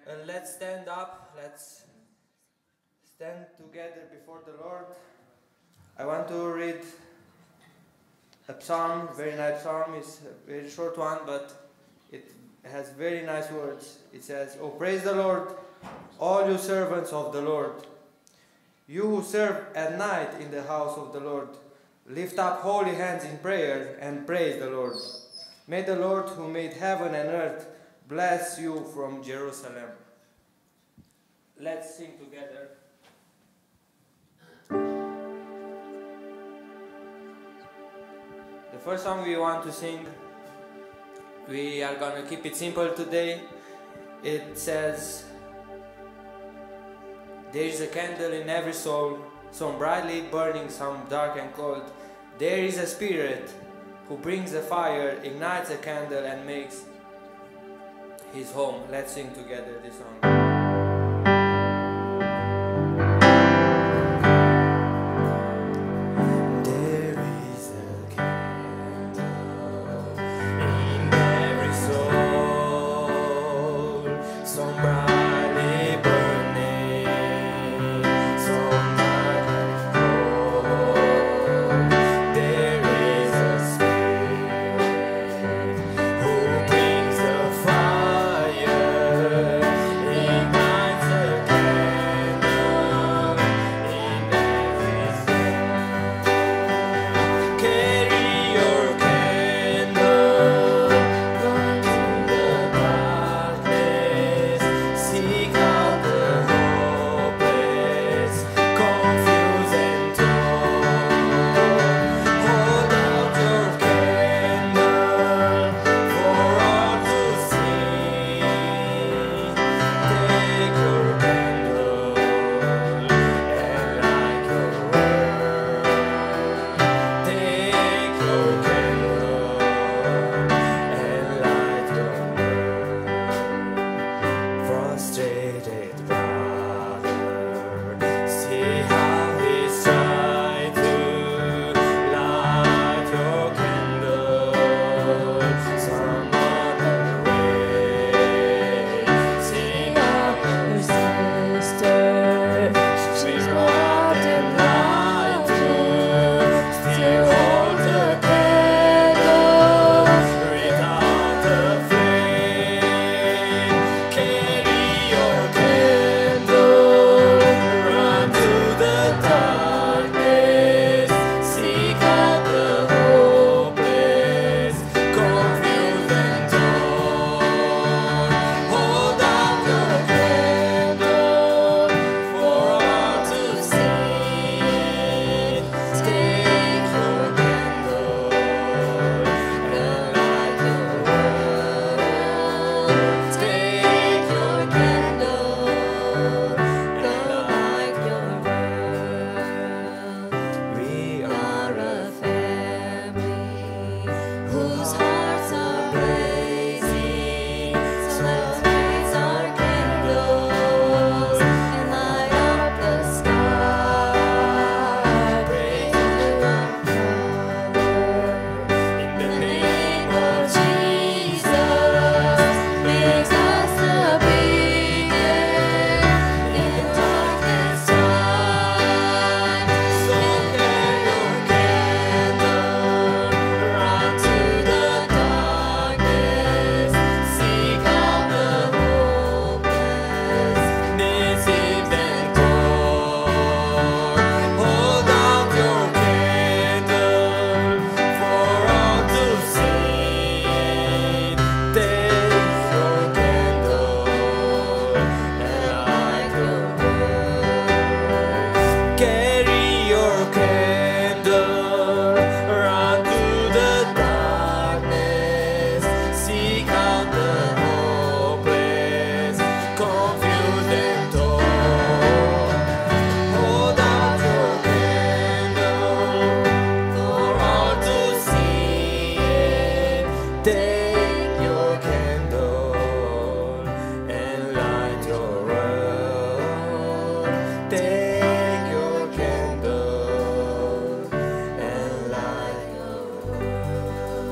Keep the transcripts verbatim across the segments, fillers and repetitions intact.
And let's stand up, let's stand together before the Lord. I want to read a psalm, very nice psalm. It's a very short one, but it has very nice words. It says, "Oh, praise the Lord, all you servants of the Lord. You who serve at night in the house of the Lord, lift up holy hands in prayer and praise the Lord. May the Lord who made heaven and earth bless you from Jerusalem." Let's sing together. The first song we want to sing, we are going to keep it simple today. It says, "There is a candle in every soul, some brightly burning, some dark and cold. There is a spirit who brings a fire, ignites a candle and makes his home." Let's sing together this song.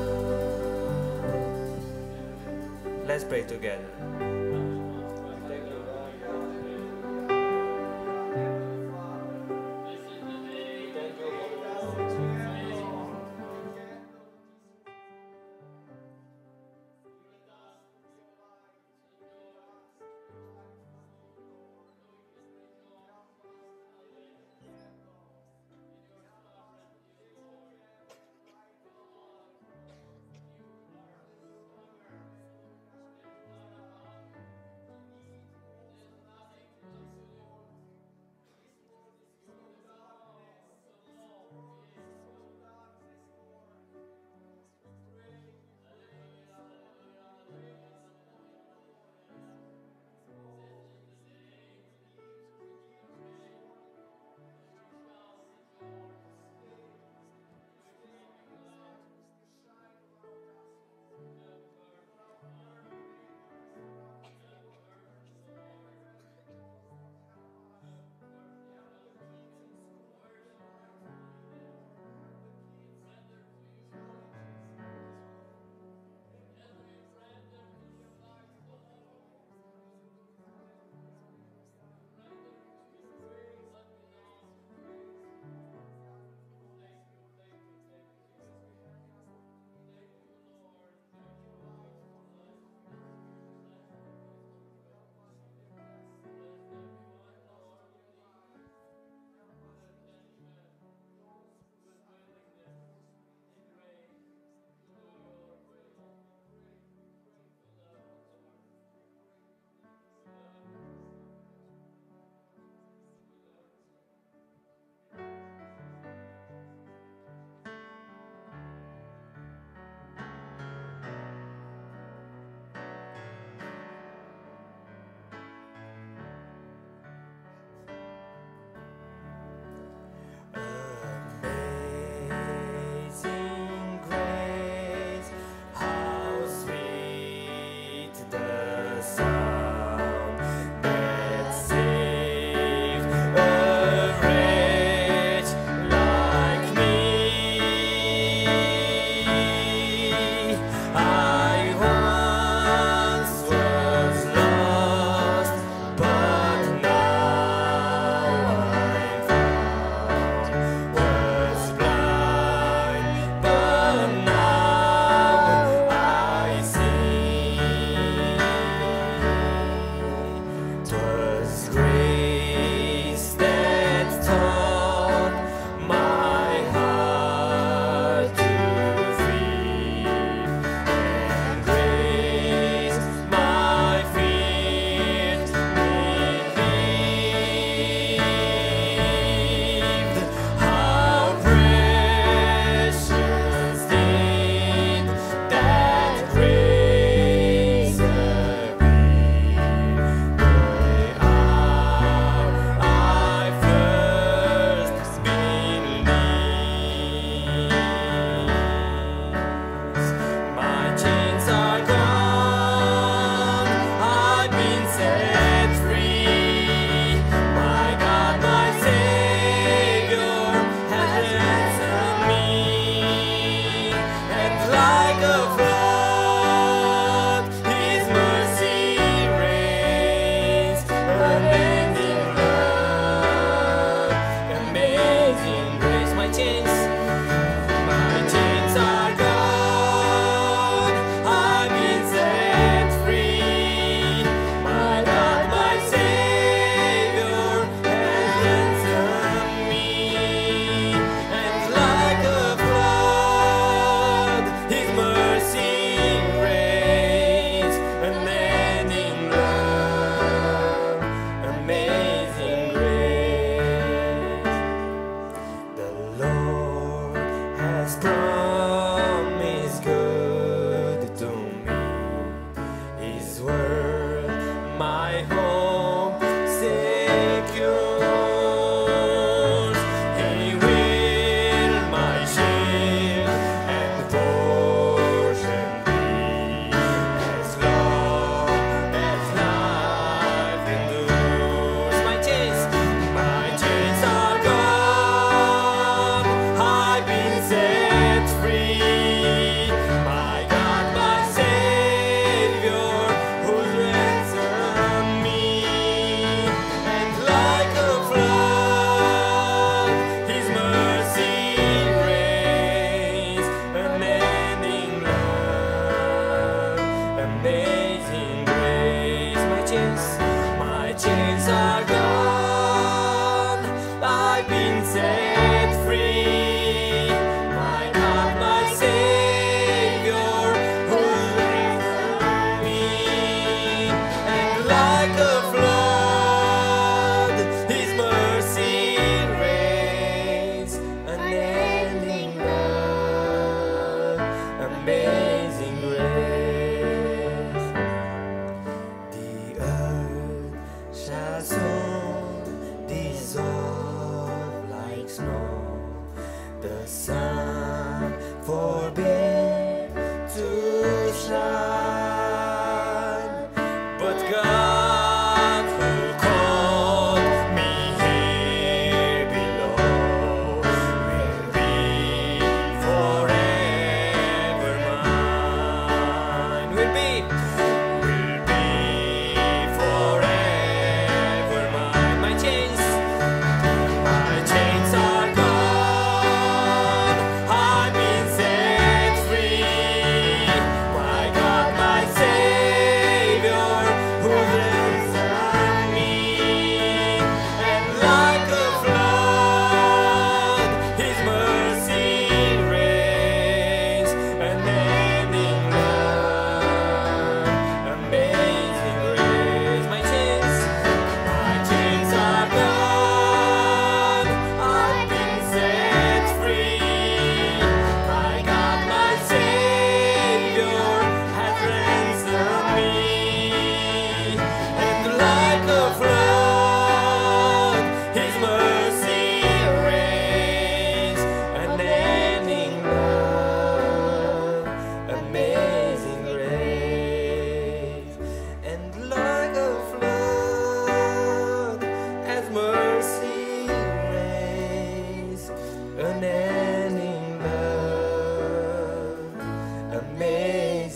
Let's pray together.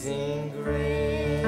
amazing grace.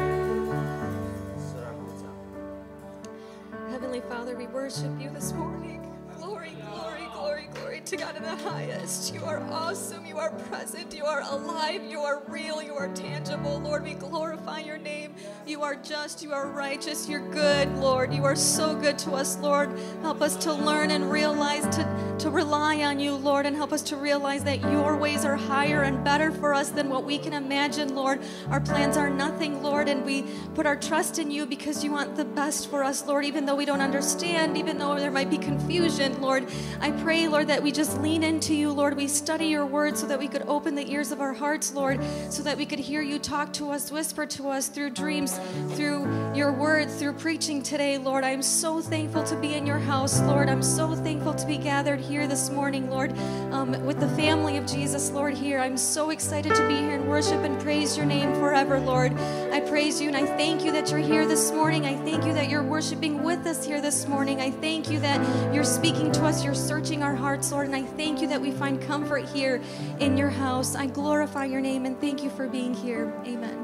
Heavenly Father, we worship you this morning. Glory, glory, glory, glory to God in the highest. You are awesome. You are present. You are alive. You are real. You are tangible. Lord, we glorify your name. You are just. You are righteous. You're good, Lord. You are so good to us, Lord. Help us to learn and realize to, to rely on you, Lord, and help us to realize that your ways are higher and better for us than what we can imagine, Lord. Our plans are nothing, Lord, and we put our trust in you because you want the best for us, Lord, even though we don't understand, even though there might be confusion, Lord. I pray, Lord, that we just lean into you, Lord. We study your word so that we could open the ears of our hearts, Lord, so that we could hear you talk to us, whisper to us through dreams, through your word, through preaching today, Lord. I'm so thankful to be in your house, Lord. I'm so thankful to be gathered here this morning, Lord, um, with the family of Jesus, Lord, here. I'm so excited to be here and worship and praise your name forever, Lord. I praise you and I thank you that you're here this morning. I thank you that you're worshiping with us here this morning. I thank you that you're speaking to us. You're searching our hearts, Lord, and I thank you that we find comfort here in your house. I glorify your name and thank you for being here. Amen.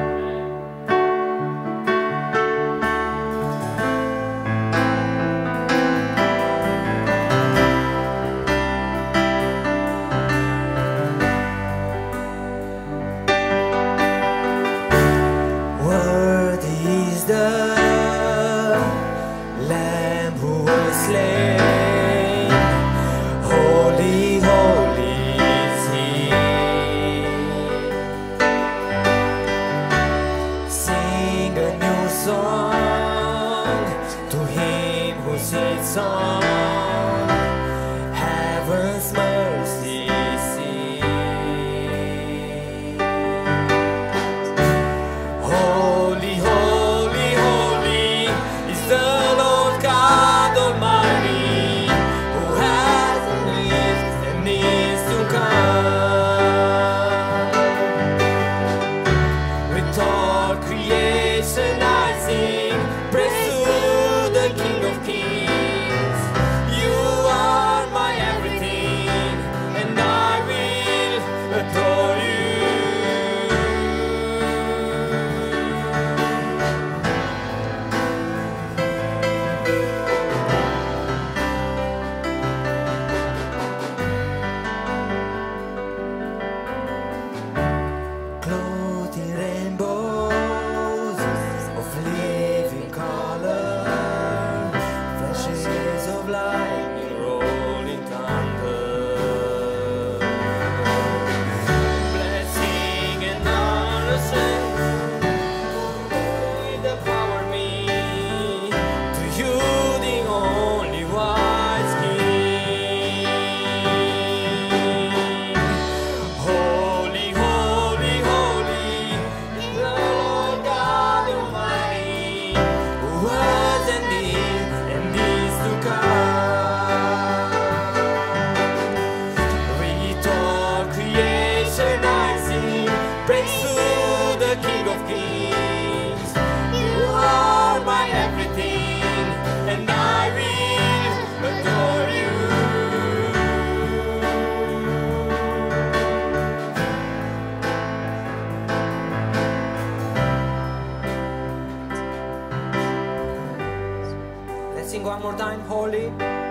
Sing one more time, holy.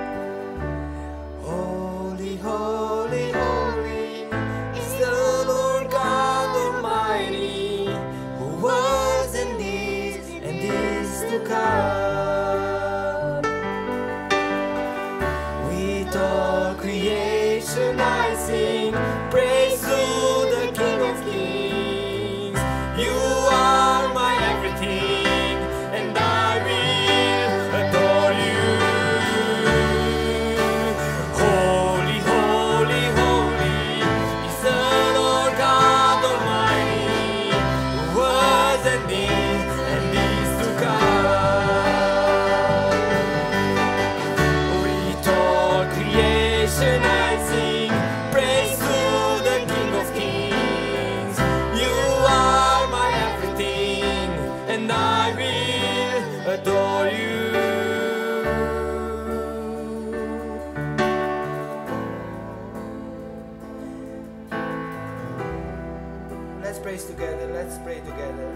Holy, holy, holy is the Lord God Almighty, who was and is and is to come. With all creation I sing praise to the King of Kings. You are my everything, and I will adore you. Holy, holy. together. Let's pray together.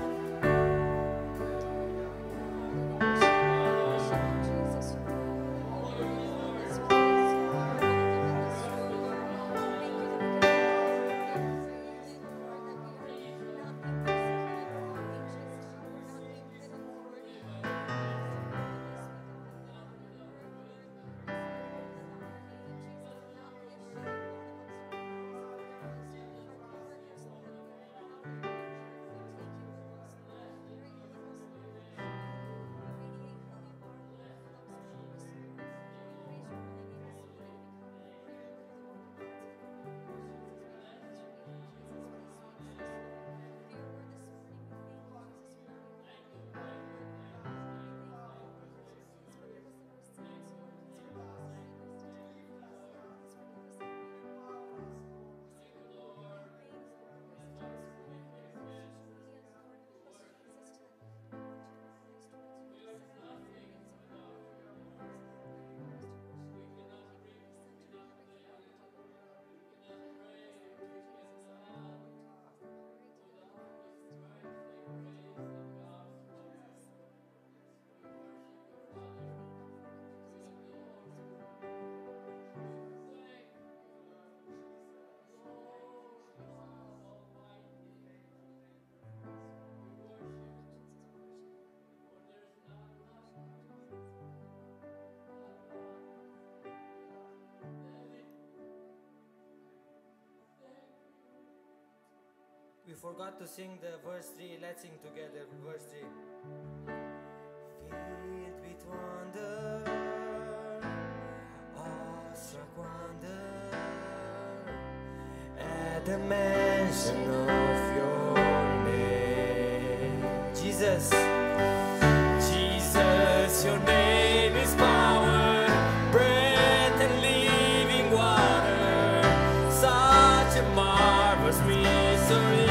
We forgot to sing the verse three. Let's sing together verse three. Filled with wonder, awestruck wonder, at the mention of your name. Jesus, Jesus, your name is power, breath and living water, such a marvelous mystery.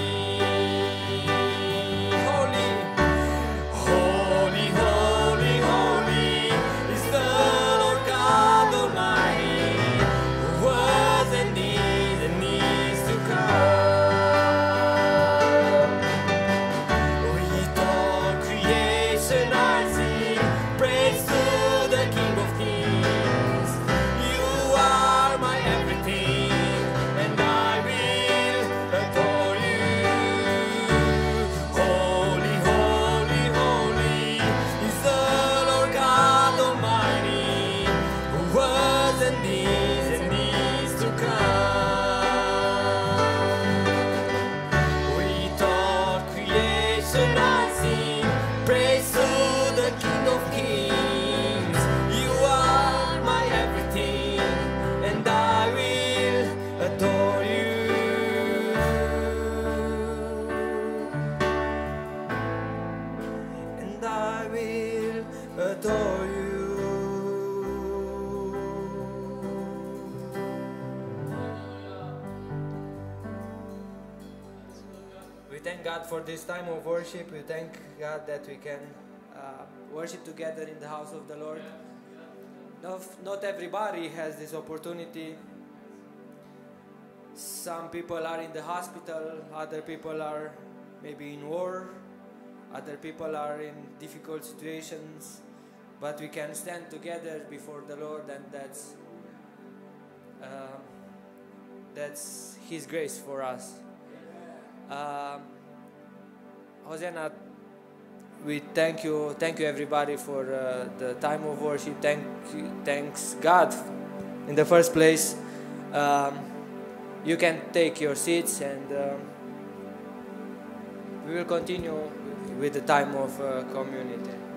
We thank God for this time of worship. We thank God that we can uh, worship together in the house of the Lord. Not, not everybody has this opportunity. Some people are in the hospital, other people are maybe in war, other people are in difficult situations, but we can stand together before the Lord, and that's uh, that's His grace for us. Uh, Hosanna, we thank you, thank you everybody for uh, the time of worship. Thank you, thanks God in the first place. Um, you can take your seats, and um, we will continue with the time of uh, community.